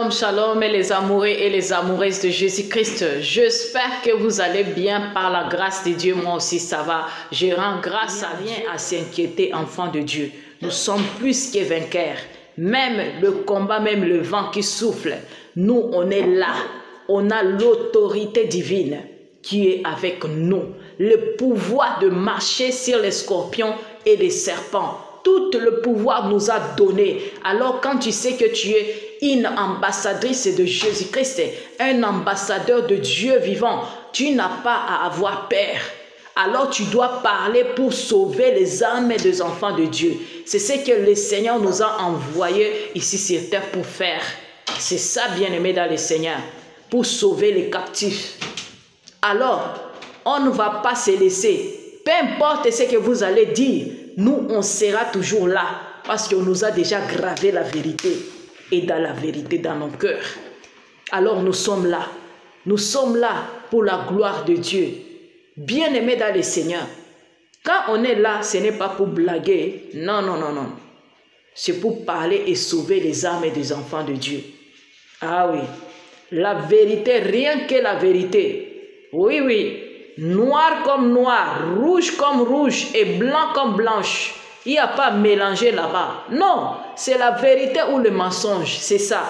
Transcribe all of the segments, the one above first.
Shalom, shalom, et les amoureux et les amoureuses de Jésus-Christ. J'espère que vous allez bien par la grâce de Dieu. Moi aussi, ça va. Je rends grâce à rien à s'inquiéter, enfants de Dieu. Nous sommes plus que vainqueurs. Même le combat, même le vent qui souffle, nous, on est là. On a l'autorité divine qui est avec nous. Le pouvoir de marcher sur les scorpions et les serpents. Tout le pouvoir nous a donné. Alors quand tu sais que tu es une ambassadrice de Jésus-Christ, un ambassadeur de Dieu vivant, tu n'as pas à avoir peur. Alors tu dois parler pour sauver les âmes des enfants de Dieu. C'est ce que le Seigneur nous a envoyé ici sur terre pour faire. C'est ça, bien-aimé dans le Seigneur, pour sauver les captifs. Alors, on ne va pas se laisser. Peu importe ce que vous allez dire, nous, on sera toujours là parce qu'on nous a déjà gravé la vérité et dans la vérité dans nos cœurs. Alors, nous sommes là. Nous sommes là pour la gloire de Dieu. Bien-aimés dans le Seigneur. Quand on est là, ce n'est pas pour blaguer. Non, non, non, non. C'est pour parler et sauver les âmes des enfants de Dieu. Ah oui. La vérité, rien que la vérité. Oui, oui. Noir comme noir, rouge comme rouge et blanc comme blanche. Il n'y a pas mélangé là-bas. Non, c'est la vérité ou le mensonge, c'est ça.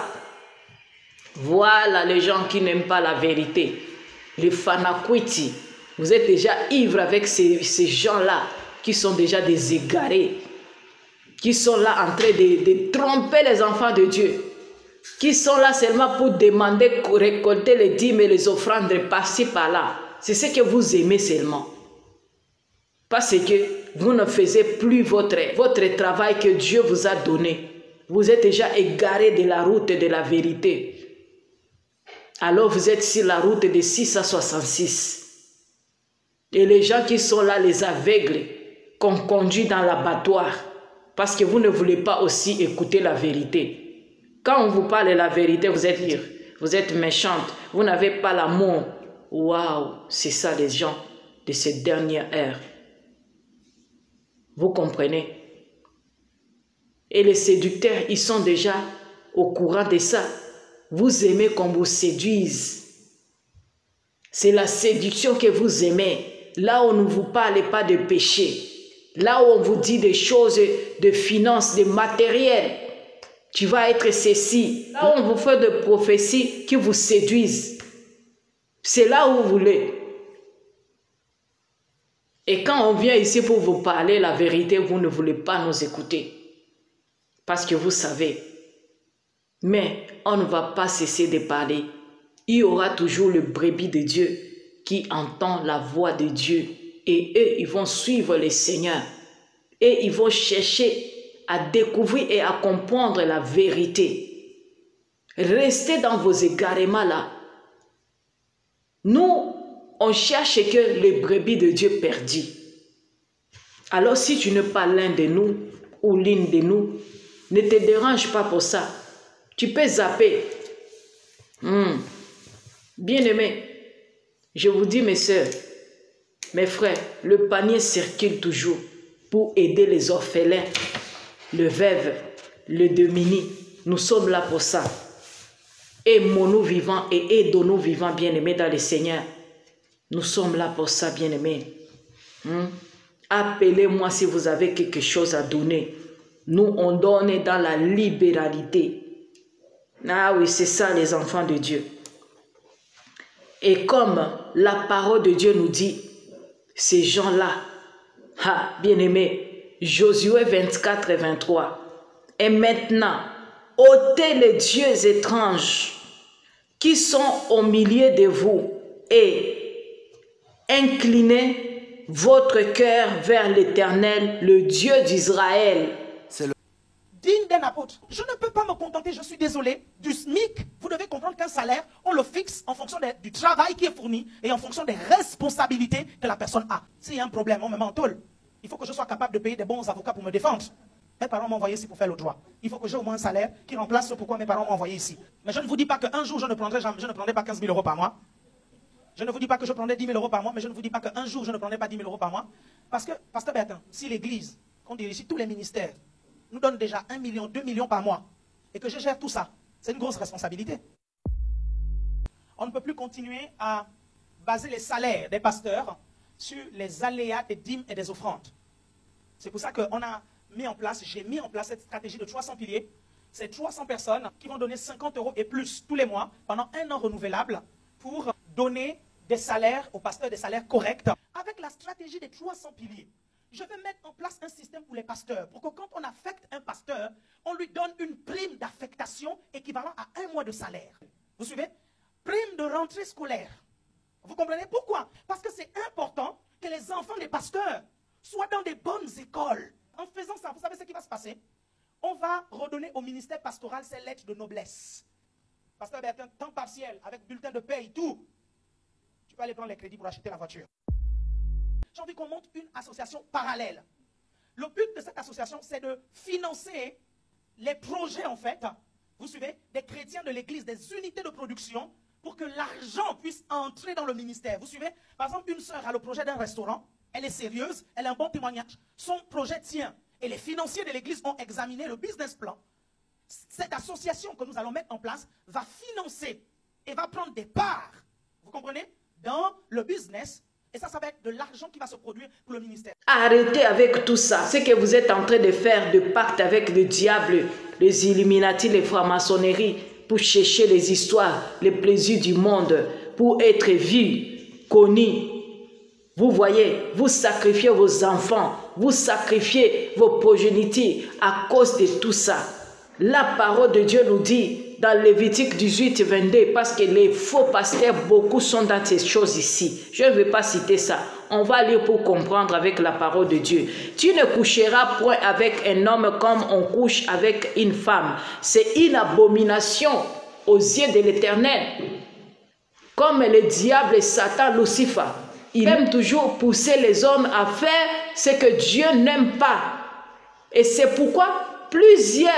Voilà les gens qui n'aiment pas la vérité. Les fanakwiti. Vous êtes déjà ivres avec ces gens-là qui sont déjà des égarés. Qui sont là en train de tromper les enfants de Dieu. Qui sont là seulement pour demander, récolter les dîmes et les offrandes par-ci par-là. C'est ce que vous aimez seulement. Parce que vous ne faisiez plus votre travail que Dieu vous a donné. Vous êtes déjà égaré de la route de la vérité. Alors vous êtes sur la route de 666. Et les gens qui sont là, les aveugles, qu'on conduit dans l'abattoir. Parce que vous ne voulez pas aussi écouter la vérité. Quand on vous parle de la vérité, vous êtes libre. Vous êtes méchante. Vous n'avez pas l'amour. Waouh, c'est ça les gens de cette dernière ère. Vous comprenez? Et les séducteurs, ils sont déjà au courant de ça. Vous aimez qu'on vous séduise. C'est la séduction que vous aimez. Là où on ne vous parle pas de péché. Là où on vous dit des choses de finances, de matériel. Tu vas être ceci. Là où on vous fait des prophéties qui vous séduisent. C'est là où vous voulez. Et quand on vient ici pour vous parler la vérité, vous ne voulez pas nous écouter. Parce que vous savez. Mais on ne va pas cesser de parler. Il y aura toujours le brebis de Dieu qui entend la voix de Dieu. Et eux, ils vont suivre le Seigneur. Et ils vont chercher à découvrir et à comprendre la vérité. Restez dans vos égarements là. Nous, on cherche que les brebis de Dieu perdus. Alors si tu n'es pas l'un de nous ou l'une de nous, ne te dérange pas pour ça. Tu peux zapper. Bien-aimés, je vous dis mes soeurs, mes frères, le panier circule toujours pour aider les orphelins, le veuve, le démuni. Nous sommes là pour ça. Aimons-nous vivants et aidons-nous vivants, bien-aimés dans le Seigneur. Nous sommes là pour ça, bien-aimés. Appelez-moi si vous avez quelque chose à donner. Nous, on donne dans la libéralité. Ah oui, c'est ça les enfants de Dieu. Et comme la parole de Dieu nous dit, ces gens-là, bien-aimés, Josué 24 et 23. Et maintenant, ôtez les dieux étranges qui sont au milieu de vous et inclinez votre cœur vers l'Éternel, le Dieu d'Israël. Digne d'un apôtre. Je ne peux pas me contenter, je suis désolé, du SMIC. Vous devez comprendre qu'un salaire, on le fixe en fonction du travail qui est fourni et en fonction des responsabilités que la personne a. S'il y a un problème, on me met en tôle. Il faut que je sois capable de payer des bons avocats pour me défendre. Mes parents m'ont envoyé ici pour faire le droit. Il faut que j'ai au moins un salaire qui remplace ce pourquoi mes parents m'ont envoyé ici. Mais je ne vous dis pas qu'un jour je ne prendrai pas 15 000 € par mois. Je ne vous dis pas que je prendrai 10 000 € par mois, mais je ne vous dis pas qu'un jour je ne prendrai pas 10 000 € par mois. Parce que, Pasteur Bertin, si l'église, qu'on dirige ici, tous les ministères, nous donne déjà 1 million, 2 millions par mois, et que je gère tout ça, C'est une grosse responsabilité. On ne peut plus continuer à baser les salaires des pasteurs sur les aléas des dîmes et des offrandes. C'est pour ça qu'on a mis en place, j'ai mis en place cette stratégie de 300 piliers. C'est 300 personnes qui vont donner 50 € et plus tous les mois pendant 1 an renouvelable pour donner des salaires aux pasteurs, des salaires corrects. Avec la stratégie des 300 piliers, je vais mettre en place un système pour les pasteurs, pour que quand on affecte un pasteur, on lui donne une prime d'affectation équivalent à 1 mois de salaire. Vous suivez? Prime de rentrée scolaire. Vous comprenez pourquoi? Parce que c'est important que les enfants des pasteurs soient dans des bonnes écoles. En faisant ça, vous savez ce qui va se passer? On va redonner au ministère pastoral ses lettres de noblesse. Pasteur Bertin, temps partiel, avec bulletin de paye, tout. Tu peux aller prendre les crédits pour acheter la voiture. J'ai envie qu'on monte une association parallèle. Le but de cette association, c'est de financer les projets, en fait, vous suivez, des chrétiens de l'église, des unités de production, pour que l'argent puisse entrer dans le ministère. Vous suivez? Par exemple, une sœur a le projet d'un restaurant, elle est sérieuse, elle a un bon témoignage, son projet tient. Et les financiers de l'église ont examiné le business plan. Cette association que nous allons mettre en place va financer et va prendre des parts, vous comprenez, dans le business. Et ça va être de l'argent qui va se produire pour le ministère. Arrêtez avec tout ça. Ce que vous êtes en train de faire de pacte avec le diable, les Illuminati, les francs-maçonneries, pour chercher les histoires, les plaisirs du monde, pour être vu, connu. Vous voyez, vous sacrifiez vos enfants, vous sacrifiez vos progénitures à cause de tout ça. La parole de Dieu nous dit dans Lévitique 18, 22, parce que les faux pasteurs, beaucoup sont dans ces choses ici. Je ne vais pas citer ça. On va lire pour comprendre avec la parole de Dieu. Tu ne coucheras point avec un homme comme on couche avec une femme. C'est une abomination aux yeux de l'Éternel. Comme le diable et Satan, Lucifer, il aime toujours pousser les hommes à faire ce que Dieu n'aime pas. Et c'est pourquoi plusieurs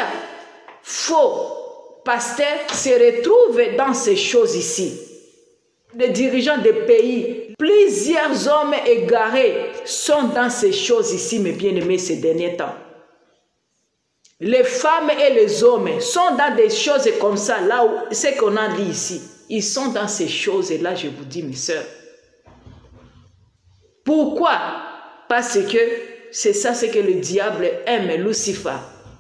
faux pasteurs se retrouvent dans ces choses ici. Les dirigeants des pays, plusieurs hommes égarés sont dans ces choses ici, mes bien-aimés, ces derniers temps. Les femmes et les hommes sont dans des choses comme ça, là où ce qu'on a dit ici. Ils sont dans ces choses-là, je vous dis, mes sœurs. Pourquoi? Parce que c'est ça ce que le diable aime, Lucifer.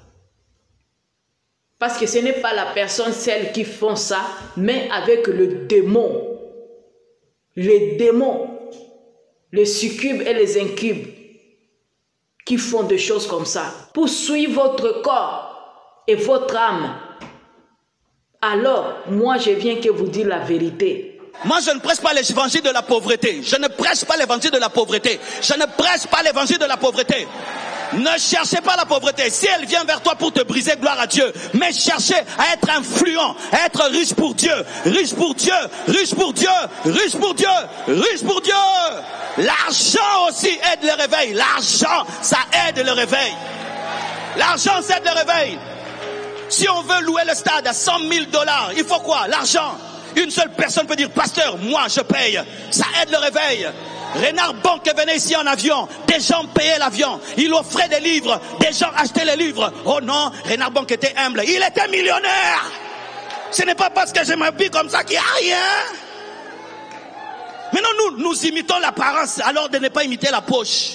Parce que ce n'est pas la personne celle qui font ça, mais avec le démon. Les démons, les succubes et les incubes qui font des choses comme ça pour suivre votre corps et votre âme. Alors, moi je viens que vous dire la vérité. Moi, je ne prêche pas l'évangile de la pauvreté. Je ne prêche pas l'évangile de la pauvreté. Je ne prêche pas l'évangile de la pauvreté. Ne cherchez pas la pauvreté. Si elle vient vers toi pour te briser, gloire à Dieu. Mais cherchez à être influent, à être riche pour Dieu. Riche pour Dieu, riche pour Dieu, riche pour Dieu, riche pour Dieu. L'argent aussi aide le réveil. L'argent, ça aide le réveil. L'argent, ça aide le réveil. Si on veut louer le stade à 100 000 $, il faut quoi? L'argent. Une seule personne peut dire, pasteur, moi je paye. Ça aide le réveil. Renard Banque venait ici en avion. Des gens payaient l'avion. Il offrait des livres. Des gens achetaient les livres. Oh non, Renard Banque était humble. Il était millionnaire. Ce n'est pas parce que je m'habille comme ça qu'il n'y a rien. Maintenant, nous imitons l'apparence alors de ne pas imiter la poche.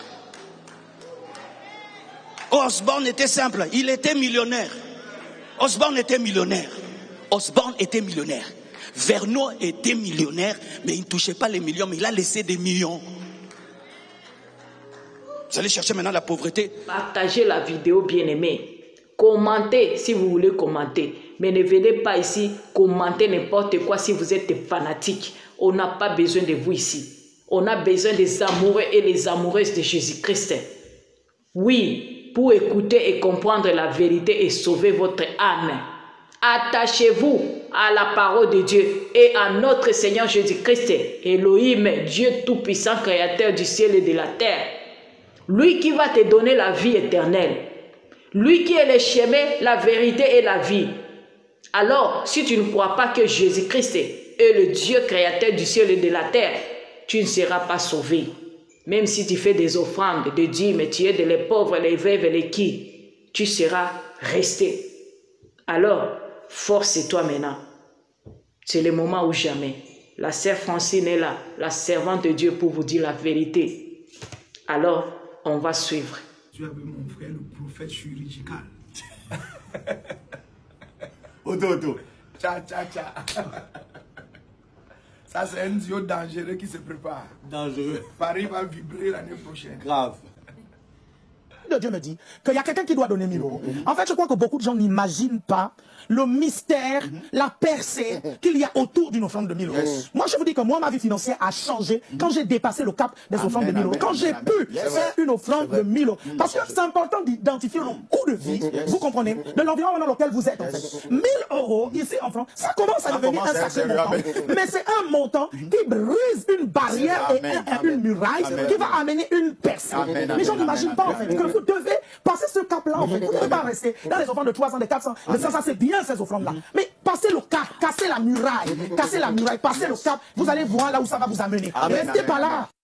Osborne était simple. Il était millionnaire. Osborne était millionnaire. Osborne était millionnaire. Verneau était millionnaire, mais il ne touchait pas les millions, mais il a laissé des millions. Vous allez chercher maintenant la pauvreté. Partagez la vidéo, bien-aimés. Commentez si vous voulez commenter. Mais ne venez pas ici commenter n'importe quoi si vous êtes fanatique. On n'a pas besoin de vous ici. On a besoin des amoureux et les amoureuses de Jésus-Christ. Oui, pour écouter et comprendre la vérité et sauver votre âme. Attachez-vous à la parole de Dieu et à notre Seigneur Jésus-Christ, Elohim, Dieu tout-puissant, créateur du ciel et de la terre. Lui qui va te donner la vie éternelle. Lui qui est le chemin, la vérité et la vie. Alors, si tu ne crois pas que Jésus-Christ est le Dieu créateur du ciel et de la terre, tu ne seras pas sauvé. Même si tu fais des offrandes, des dîmes, tu aides les pauvres, les veuves et les qui, tu seras resté. Alors, force-toi maintenant. C'est le moment ou jamais. La sœur Francine est là, la servante de Dieu pour vous dire la vérité. Alors, on va suivre. Tu avais mon frère, le prophète chirurgical. Odo. Tcha. Ça, c'est un duo dangereux qui se prépare. Dangereux. Paris va vibrer l'année prochaine. Grave. Dieu me dit qu'il y a quelqu'un qui doit donner 1000 euros. En fait, je crois que beaucoup de gens n'imaginent pas le mystère, la percée qu'il y a autour d'une offrande de 1000 euros. Moi, je vous dis que moi, ma vie financière a changé quand j'ai dépassé le cap des offrandes de 1000 euros. Quand j'ai pu faire une offrande de 1000 euros. Parce que c'est important d'identifier le coût de vie, vous comprenez, de l'environnement dans lequel vous êtes en fait. 1000 euros ici en France, ça commence à devenir un sacré montant. Mais c'est un montant qui brise une barrière et une muraille qui va amener une percée. Les gens n'imaginent pas en fait que vous devez passer ce cap-là en fait. Vous ne devez pas rester dans les offrandes de 300, de 400, de 500, c'est bien ces offrandes-là. Mais passez le cap, cassez la muraille, passez le cap, vous allez voir là où ça va vous amener. Restez pas là.